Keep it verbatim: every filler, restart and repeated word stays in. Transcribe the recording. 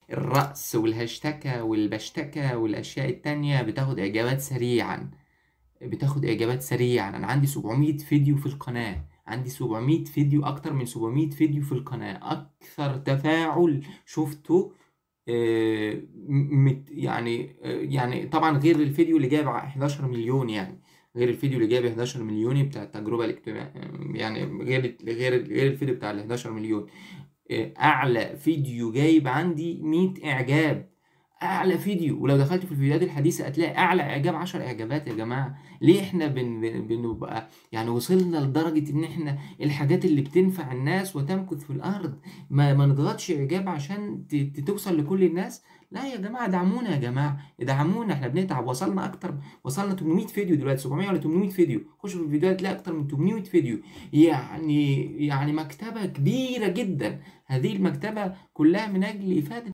الرأس والهاشتكة والبشتكة والأشياء التانية بتاخد إعجابات سريعا، بتاخد إعجابات سريعا. أنا عندي سبعمية فيديو في القناة، عندي سبعمية فيديو، أكتر من سبعمية فيديو في القناة. أكثر تفاعل شفته آه، م- مت- يعني آه، يعني طبعا غير الفيديو اللي جايب حداشر مليون يعني، غير الفيديو اللي جايب حداشر مليون بتاع التجربة الاجتماعية، يعني غير غير غير الفيديو بتاع ال حداشر مليون. اعلى فيديو جايب عندي مية اعجاب، اعلى فيديو. ولو دخلت في الفيديوهات الحديثه هتلاقي اعلى اعجاب عشر اعجابات. يا جماعه ليه احنا بن بن- بنبقى يعني وصلنا لدرجه ان احنا الحاجات اللي بتنفع الناس وتمكث في الارض ما ما نضغطش اعجاب عشان ت- ت- توصل لكل الناس؟ لا يا جماعه دعمونا، يا جماعه ادعمونا، احنا بنتعب. وصلنا اكتر، وصلنا تمنمية فيديو دلوقتي، سبعمية ولا تمنمية فيديو. خشوا في الفيديوهات تلاقي اكتر من تمنمية فيديو. يعني يعني مكتبه كبيره جدا. هذه المكتبة كلها من أجل إفادة